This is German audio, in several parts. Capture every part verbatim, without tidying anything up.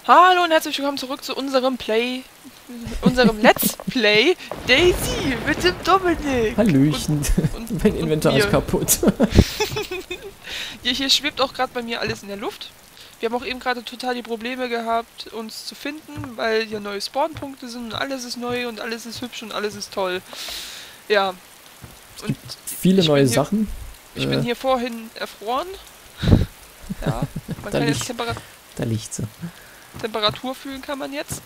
Hallo und herzlich willkommen zurück zu unserem Play, unserem Let's Play Daisy mit dem Dominik. Hallöchen. Und, und, mein Inventar ist kaputt. Ja, hier schwebt auch gerade bei mir alles in der Luft. Wir haben auch eben gerade total die Probleme gehabt, uns zu finden, weil hier neue Spawnpunkte sind und alles ist neu und alles ist hübsch und alles ist toll. Ja. Es gibt viele neue hier, Sachen. Ich äh, bin hier vorhin erfroren. Ja, man da kann liegt, jetzt Temperat da liegt sie. Temperatur fühlen kann man jetzt.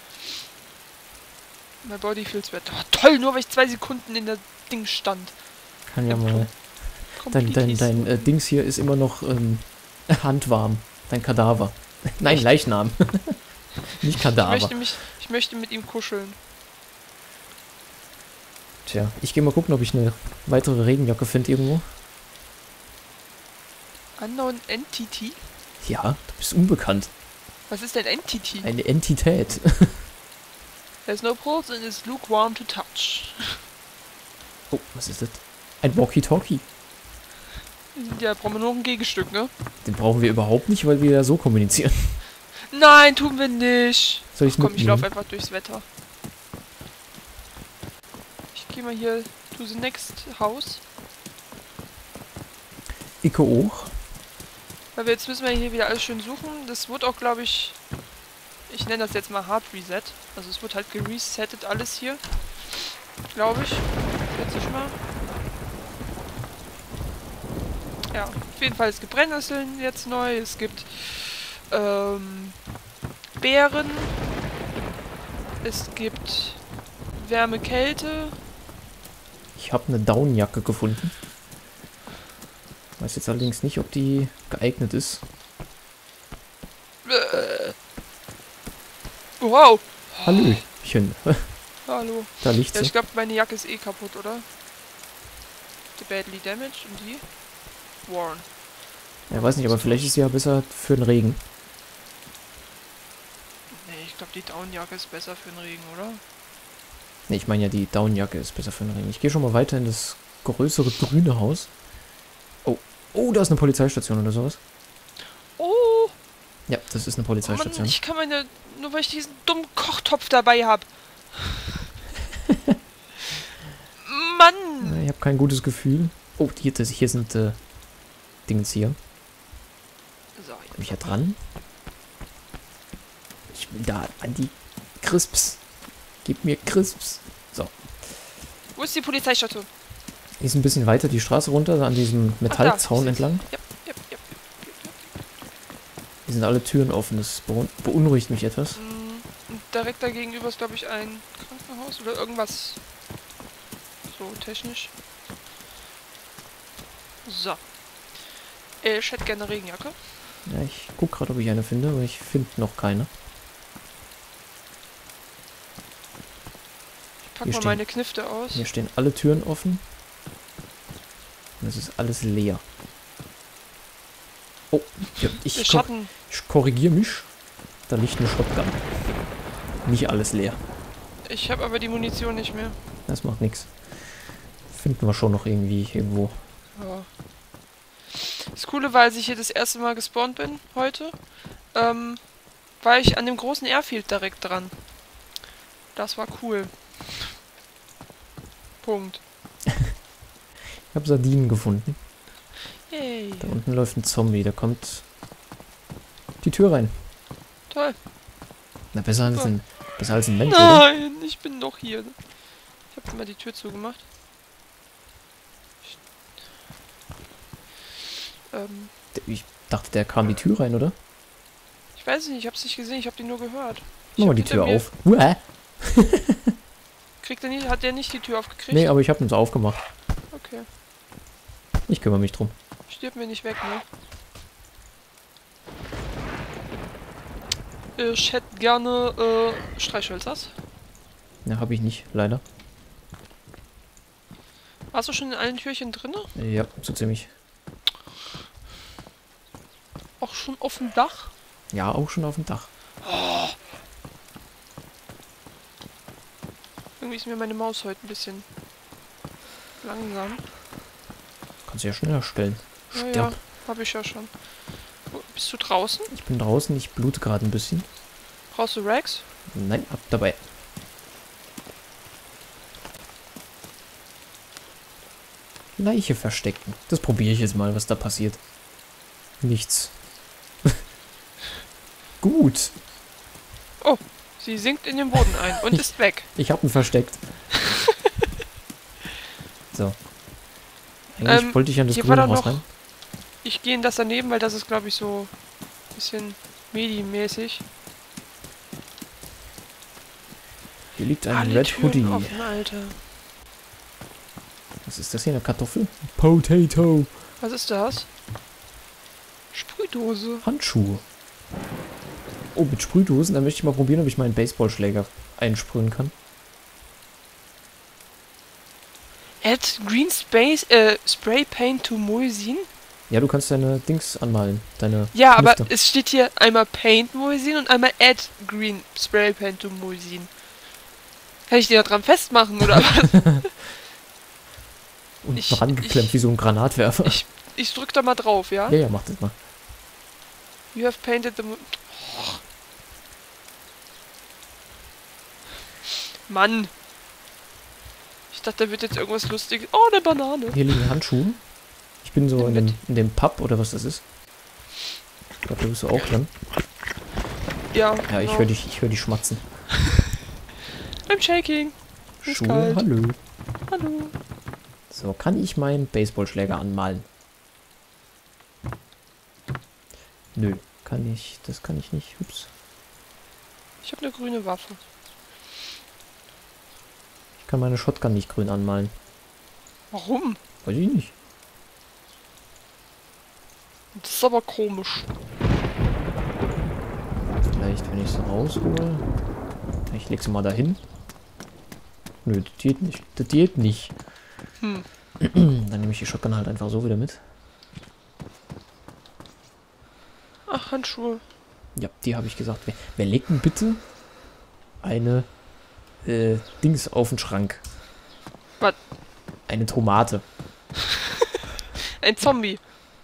My body feels better. Oh, toll, nur weil ich zwei Sekunden in der Ding stand. Kann ja mal. Dein, dein, dein äh, Dings hier ist immer noch ähm, handwarm. Dein Kadaver. Nein, Echt? Leichnam. Nicht Kadaver. Ich möchte, mich, ich möchte mit ihm kuscheln. Tja, ich gehe mal gucken, ob ich eine weitere Regenjacke finde irgendwo. Unknown Entity? Ja, du bist unbekannt. Was ist denn Entity? Eine Entität. There's no pulse and it's lukewarm to touch. Oh, was ist das? Ein Walkie-Talkie. Ja, brauchen wir noch ein Gegenstück, ne? Den brauchen wir überhaupt nicht, weil wir ja so kommunizieren. Nein, tun wir nicht. Soll ich Komm, ich mitnehmen? laufe einfach durchs Wetter. Ich gehe mal hier to the next house. Ich auch. Weil wir jetzt müssen wir hier wieder alles schön suchen. Das wird auch, glaube ich, ich nenne das jetzt mal Hard Reset. Also es wird halt geresettet alles hier. Glaube ich. Schätze ich mal. Ja, auf jeden Fall, es gibt Brennnesseln jetzt neu. Es gibt ähm, Beeren. Es gibt Wärme, Kälte. Ich habe eine Daunenjacke gefunden. Weiß jetzt allerdings nicht, ob die geeignet ist. Äh. Wow. Hallöchen. Hallo. Da liegt Ja, sie. ich glaube, meine Jacke ist eh kaputt, oder? The badly damaged und die? Worn. Ja, weiß nicht, aber vielleicht ist sie ja besser für den Regen. Nee, ich glaube, die Downjacke ist besser für den Regen, oder? Ne, ich meine ja, die Daunenjacke ist besser für den Regen. Ich gehe schon mal weiter in das größere grüne Haus. Oh, oh, da ist eine Polizeistation oder sowas. Oh! Ja, das ist eine Oh Mann, Polizeistation. ich kann meine... Nur weil ich diesen dummen Kochtopf dabei habe. Mann! Ja, ich habe kein gutes Gefühl. Oh, hier, das, hier sind äh, Dings hier. So, Bin ich ja dran? Ich will da an die Crisps. Gib mir Crisps. So. wo ist die Polizeistation? Die ist ein bisschen weiter die Straße runter, an diesem Metallzaun entlang. Ja, ja, ja. Hier sind alle Türen offen. Das beun- beunruhigt mich etwas. Und direkt dagegenüber ist, glaube ich, ein Krankenhaus oder irgendwas so technisch. So. Äh, Ich hätte gerne eine Regenjacke. Ja, ich guck gerade, ob ich eine finde, aber ich finde noch keine. Ich pack Hier mal stehen- meine Knifte aus. Hier stehen alle Türen offen. Und es ist alles leer. Oh, ja, Der ich, kor Schatten. ich korrigiere mich. Da liegt eine Shotgun. Nicht alles leer. Ich habe aber die Munition nicht mehr. Das macht nichts. Finden wir schon noch irgendwie irgendwo. Ja. Das Coole war, als ich hier das erste Mal gespawnt bin, heute, ähm, war ich an dem großen Airfield direkt dran. Das war cool. Punkt. Ich habe Sardinen gefunden. Yay. Da unten läuft ein Zombie. Da kommt die Tür rein. Toll. Na, besser als Super. ein, besser als ein Mensch, oder? Nein, ich bin doch hier. Ich habe immer die Tür zugemacht. Ähm, Ich dachte, der kam die Tür rein, oder? ich weiß nicht, ich habe es nicht gesehen, ich habe die nur gehört. Ich Mach mal hab die hinter Tür mir- auf. Uah. Kriegt er nicht, hat der nicht die Tür aufgekriegt? Nee, aber ich habe uns aufgemacht. Okay. Ich kümmere mich drum. Stirb mir nicht weg, ne? Ich hätte gerne äh, Streichhölzers. Ja, habe ich nicht, leider. Warst du schon in allen Türchen drin? Ja, so ziemlich. Auch schon auf dem Dach? Ja, auch schon auf dem Dach. Oh. Irgendwie ist mir meine Maus heute ein bisschen langsam. Kannst du ja schneller stellen. Ja, Stirb. ja, habe ich ja schon. Wo, bist du draußen? Ich bin draußen, ich blute gerade ein bisschen. Brauchst du Rags? Nein, ab dabei. Leiche verstecken. Das probiere ich jetzt mal, was da passiert. Nichts. Gut. Oh, sie sinkt in den Boden ein und ist weg. Ich habe ihn versteckt. So. Eigentlich Ähm, wollte ich an das hier war grüne doch Haus noch- rein. Ich gehe in das daneben, weil das ist, glaube ich, so ein bisschen Medi-mäßig. Hier liegt ein Alle Red Türen Hoodie. offen, Alter. Was ist das hier? Eine Kartoffel? Potato. Was ist das? Sprühdose. Handschuhe. Oh, mit Sprühdosen. Dann möchte ich mal probieren, ob ich meinen Baseballschläger einsprühen kann. Add Green Space, äh, Spray Paint to Moisin? Ja, du kannst deine Dings anmalen. Deine Ja, aber Lüfter. es steht hier einmal Paint Moisin und einmal Add Green Spray Paint to Moisin. Kann ich die da dran festmachen, oder was? Und ich- rangeklemmt ich- wie so ein Granatwerfer. Ich, ich drück da mal drauf, ja? Ja, ja, mach das mal. You have painted the... Mo oh. Mann. Ich dachte, da wird jetzt irgendwas Lustiges. Oh, eine Banane. Hier liegen Handschuhe. Ich bin so Nimm in mit. dem, in dem Pub oder was das ist. Ich glaube, da bist du auch dran. Ja, Ja, ich genau. höre dich, ich höre dich schmatzen. I'm shaking. Ist Schuhe, kalt. hallo. Hallo. So, kann ich meinen Baseballschläger anmalen? Nö, kann ich. Das kann ich nicht. Ups. Ich habe eine grüne Waffe. Ich kann meine Shotgun nicht grün anmalen. Warum? Weiß ich nicht. Das ist aber komisch. Vielleicht, wenn ich es raushole. Ich leg sie mal dahin. Nö, das geht nicht. Das geht nicht. Hm. Dann nehme ich die Shotgun halt einfach so wieder mit. Ach, Handschuhe. Ja, die habe ich gesagt. Wer, wer legt denn bitte eine äh, Dings auf den Schrank? Was? Eine Tomate. Ein Zombie.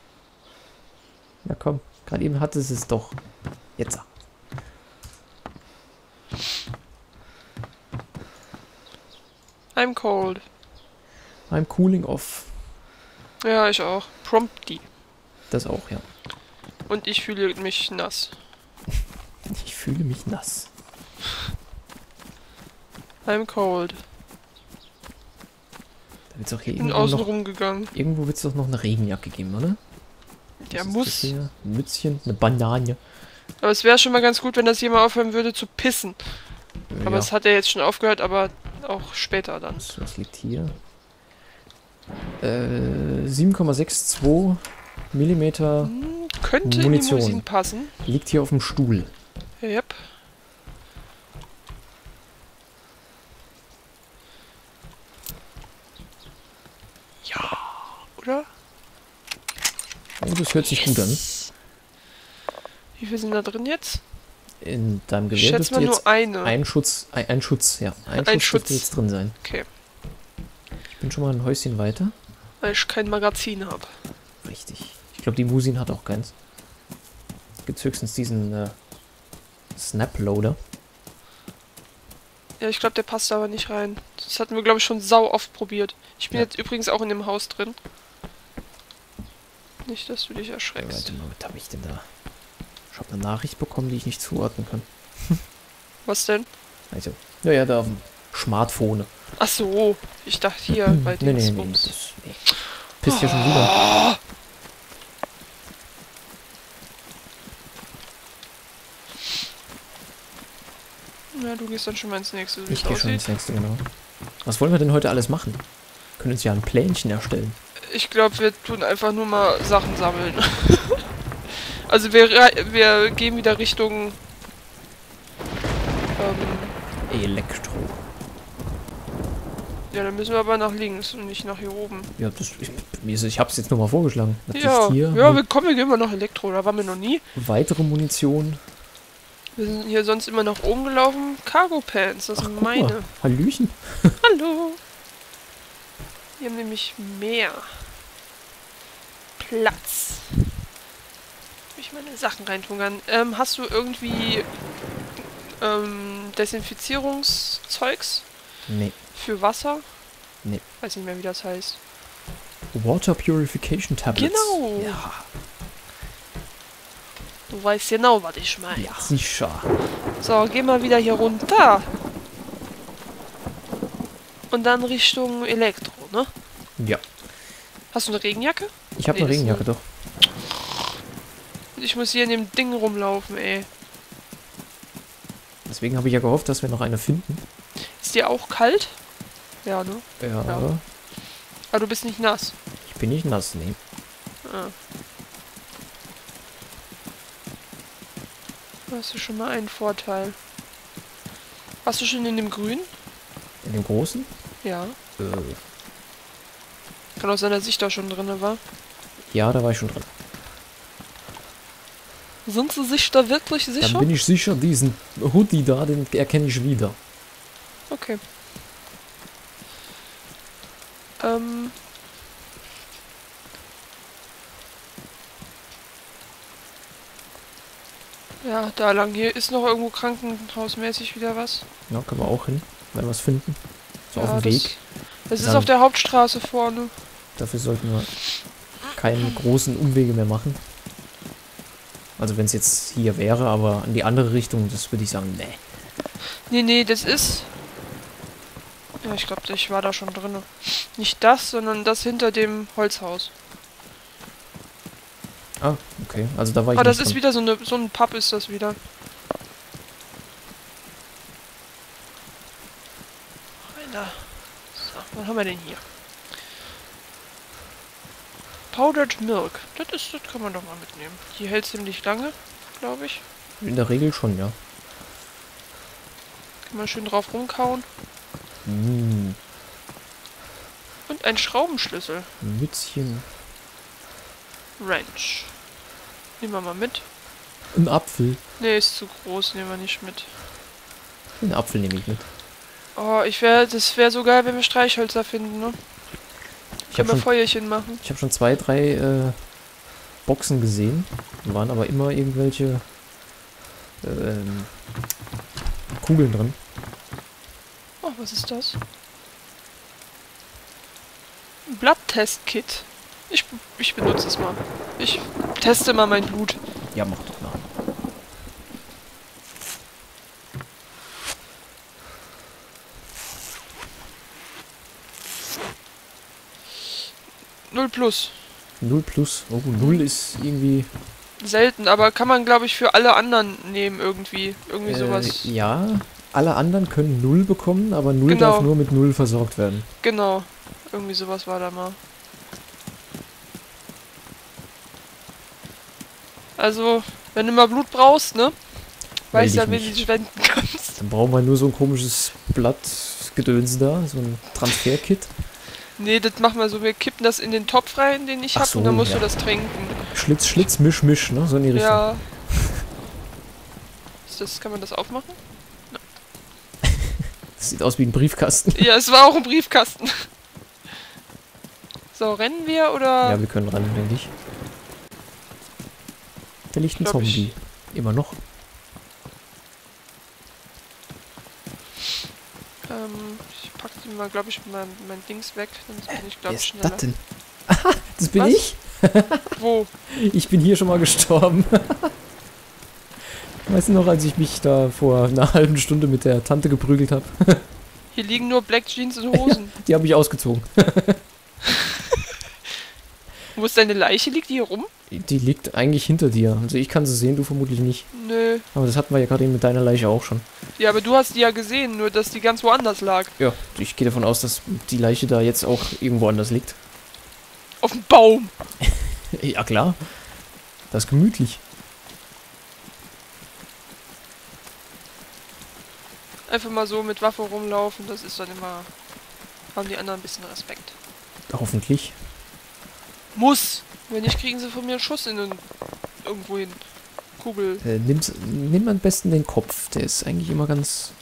Na komm, gerade eben hatte es es doch. Jetzt. I'm cold. I'm cooling off. Ja, ich auch. Prompty. Das auch, ja. Und ich fühle mich nass. Ich fühle mich nass. I'm cold. Da wird's auch hier Bin irgendwo außen noch, rumgegangen. irgendwo wird's doch noch eine Regenjacke geben, oder? Der Was ist muss. das hier? Ein Mützchen, eine Banane. Aber es wäre schon mal ganz gut, wenn das hier mal aufhören würde zu pissen. Aber ja. es hat ja jetzt schon aufgehört, aber auch später dann. Was, was liegt hier? Äh, sieben Komma zweiundsechzig Millimeter Hm, könnte Munition. in die Musik passen. liegt hier auf dem Stuhl. Yep. Ja, oder? Oh, das hört sich gut an. Wie viel sind da drin jetzt? In deinem Ich Gewehr schätze dürfte mal nur jetzt eine. ein Schutz, ein, ein Schutz, ja. Ein, Ein Schutz, Schutz. dürfte jetzt drin sein. Okay, Ich bin schon mal ein Häuschen weiter. weil ich kein Magazin habe. Richtig. Ich glaube, die Musin hat auch keins. Gibt höchstens diesen äh, Snap-Loader. Ja, ich glaube, der passt da aber nicht rein. Das hatten wir, glaube ich, schon sau oft probiert. Ich bin Ja. jetzt übrigens auch in dem Haus drin. Nicht, dass du dich Ja, erschreckst. warte mal, was habe ich denn da? Ich habe eine Nachricht bekommen, die ich nicht zuordnen kann. Was denn? Also, naja, da auf dem Smartphone. Ach so, ich dachte hier bei nee, nee, nee, Dingsbums. das, nee. Pisst ja schon wieder. Ja, du gehst dann schon mal ins nächste, so wie Ich es gehe schon aussieht. ins nächste, genau. Was wollen wir denn heute alles machen? Wir können uns ja ein Plänchen erstellen. Ich glaube, wir tun einfach nur mal Sachen sammeln. Also wir, rei- wir gehen wieder Richtung... Ähm, Elektro. ja, dann müssen wir aber nach links und nicht nach hier oben. Ja, das, ich, mir ist- ich habe es jetzt nur mal vorgeschlagen. Was Ja, liegt hier? ja, wir kommen, wir gehen mal nach Elektro, da waren wir noch nie. Weitere Munition. Wir sind hier sonst immer nach oben gelaufen. Cargo Pants, das Ach, sind guck meine. mal. Hallöchen. Hallo. Wir haben nämlich mehr Platz. Wo ich meine Sachen reintun kann. Ähm, hast du irgendwie Ähm, Desinfizierungszeugs Nee. für Wasser. Nee. Weiß nicht mehr, wie das heißt. Water Purification Tablets. Genau. Ja, Du weißt genau, was ich meine. ja, sicher. So, geh mal wieder hier runter. Und dann Richtung Elektro, ne? Ja. Hast du eine Regenjacke? Ich habe Nee, eine ist Regenjacke, nur- doch. Ich muss hier in dem Ding rumlaufen, ey. Deswegen habe ich ja gehofft, dass wir noch eine finden. Ist dir auch kalt? Ja, ne? Ja. Ja. Aber du bist nicht nass. Ich bin nicht nass, nee. Ah. Hast du schon mal einen Vorteil. Warst du schon in dem Grün? In dem Großen? Ja. Äh, Kann auch sein, dass ich da schon drin war. ja, da war ich schon drin. Sind sie sich da wirklich sicher? Dann bin ich sicher, diesen Hoodie da, den erkenne ich wieder. Okay. Ähm. Ja, da lang. Hier ist noch irgendwo krankenhausmäßig wieder was. Ja, können wir auch hin, wenn wir es finden. So ja, auf dem das, Weg. Das ist Dann- auf der Hauptstraße vorne. Dafür sollten wir keine großen Umwege mehr machen. Also wenn es jetzt hier wäre, aber in die andere Richtung, das würde ich sagen, nee. Nee, nee, das ist... Ja, ich glaube, ich war da schon drin. Nicht das, sondern das hinter dem Holzhaus. Ah, okay. Also da war ich Ah, das nicht ist dran. wieder so, eine, so ein Pub ist das wieder. Einer. So, was haben wir denn hier? Powdered Milk. Das ist, das kann man doch mal mitnehmen. Die hält ziemlich lange, glaube ich. In der Regel schon, ja. Kann man schön drauf rumkauen. Hm, Und ein Schraubenschlüssel. Mützchen. Wrench. Nehmen wir mal mit. Ein Apfel. Nee, ist zu groß, nehmen wir nicht mit. Einen Apfel nehme ich mit. Oh, ich wäre, das wäre so geil, wenn wir Streichhölzer finden, ne? Ich Können habe wir schon, Feuerchen machen. ich hab schon zwei, drei äh, Boxen gesehen. Da waren aber immer irgendwelche ähm, Kugeln drin. Oh, was ist das? Ein Blatttest-Kit. Ich, ich benutze es mal. Ich teste mal mein Blut. Ja, mach doch mal. Null plus. Null plus. Oh, null ist irgendwie... Selten, aber kann man, glaube ich, für alle anderen nehmen irgendwie. Irgendwie Äh, sowas. ja, alle anderen können null bekommen, aber null Genau. darf nur mit null versorgt werden. Genau. Irgendwie sowas war da mal. Also, wenn du mal Blut brauchst, ne? Weißt Meld ja, ich wen mich. du spenden kannst. Dann brauchen wir nur so ein komisches Blattgedöns da, so ein Transfer-Kit. Nee, das machen wir so. Wir kippen das in den Topf rein, den ich Ach hab, so, und dann musst ja. du das trinken. Schlitz, Schlitz, Misch, Misch, ne? So in die Richtung. Ja. Ist das, kann man das aufmachen? Das sieht aus wie ein Briefkasten. Ja, es war auch ein Briefkasten. So, rennen wir oder? Ja, wir können ran, denke ich. Da liegt ein Glaub ich. Zombie. Immer noch. Ähm, ich pack die mal, glaube ich, mein, mein Dings weg, dann bin ich, Wer glaube ich, ist schneller. das denn? Aha, das bin Was? ich. Wo? Ich bin hier schon mal gestorben. Weißt du noch, als ich mich da vor einer halben Stunde mit der Tante geprügelt habe? Hier liegen nur Black Jeans und Hosen. Die habe ich ausgezogen. Wo ist deine Leiche? Liegt die hier rum? Die liegt eigentlich hinter dir. Also ich kann sie sehen, du vermutlich nicht. Nö. Aber das hatten wir ja gerade eben mit deiner Leiche auch schon. Ja, aber du hast die ja gesehen, nur dass die ganz woanders lag. Ja, ich gehe davon aus, dass die Leiche da jetzt auch irgendwo anders liegt. Auf dem Baum. Ja klar. Das ist gemütlich. Einfach mal so mit Waffe rumlaufen, das ist dann immer... Haben die anderen ein bisschen Respekt. Hoffentlich. Muss! Wenn nicht, kriegen sie von mir einen Schuss in den... Irgendwo hin. Kugel. Äh, nimm's, nimm am besten den Kopf. Der ist eigentlich immer ganz